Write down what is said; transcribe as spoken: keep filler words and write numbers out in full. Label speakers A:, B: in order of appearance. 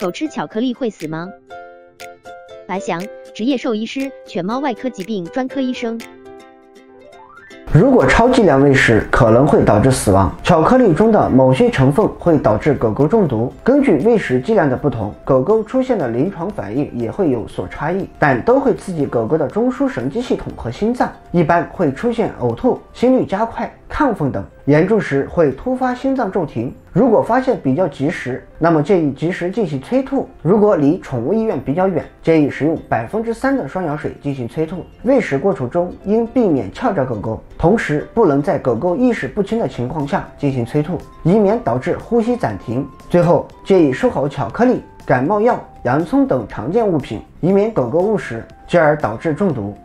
A: 狗吃巧克力会死吗？白翔，职业兽医师，犬猫外科疾病专科医生。
B: 如果超剂量喂食，可能会导致死亡。巧克力中的某些成分会导致狗狗中毒。根据喂食剂量的不同，狗狗出现的临床反应也会有所差异，但都会刺激狗狗的中枢神经系统和心脏，一般会出现呕吐、心率加快、亢奋等，严重时会突发心脏骤停。如果发现比较及时，那么建议及时进行催吐。如果离宠物医院比较远，建议使用百分之三的双氧水进行催吐。喂食过程中应避免撬着狗狗，同时不能在狗狗意识不清的情况下进行催吐，以免导致呼吸暂停。最后，建议收好巧克力、感冒药、洋葱等常见物品，以免狗狗误食，进而导致中毒。